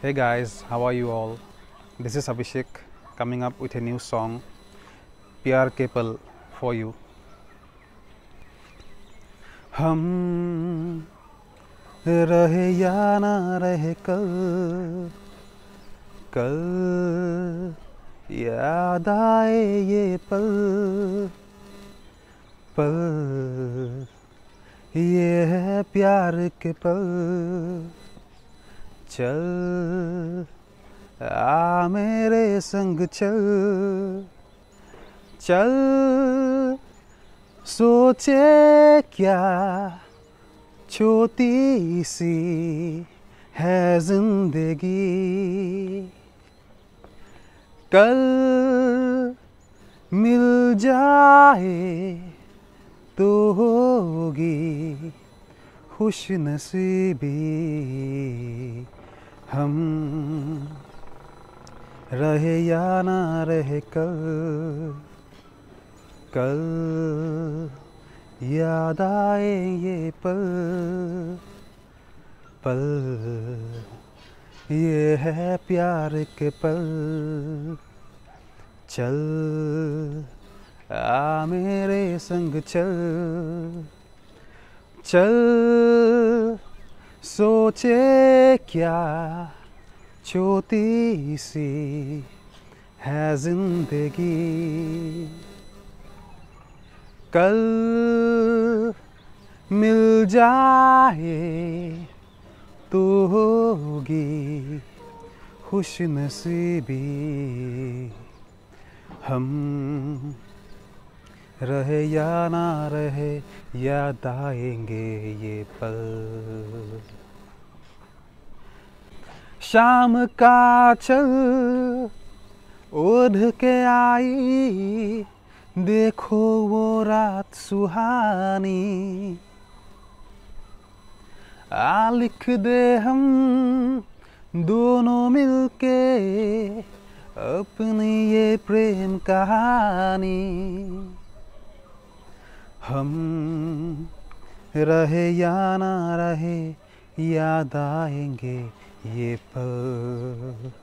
Hey guys, how are you all? This is Abhishek coming up with a new song, प्यार के पल for you. हम रहे या ना रहे कल, कल याद आए ये पल, पल ये है प्यार के पल. चल आ मेरे संग चल, चल सोचे क्या छोटी सी है जिंदगी. कल मिल जाए तो होगी खुश नसीबी. हम रहे या ना रहे कल, कल याद आए ये पल, पल ये है प्यार के पल. चल आ मेरे संग चल, चल सोचे क्या छोटी सी है जिंदगी. कल मिल जाए तो होगी खुश नसीबी. हम रहे या ना रहे याद आएंगे ये पल. शाम का चल ओढ़ के आई, देखो वो रात सुहानी. आ लिख दे हम दोनों मिलके अपनी ये प्रेम कहानी. हम रहे या ना रहे याद आएंगे ये पल.